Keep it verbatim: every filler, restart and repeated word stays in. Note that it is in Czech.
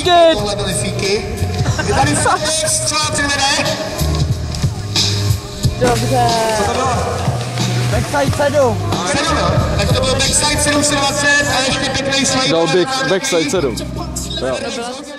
Počkej! Tohle byly fíky. Je tady fotbal, třeba přivede. Dobře. Co to bylo? Backside sedm. sedm, jo? Tak to byl backside sedm set dvacet a ještě pěkný slide. Dal bych backside sedm. To bylo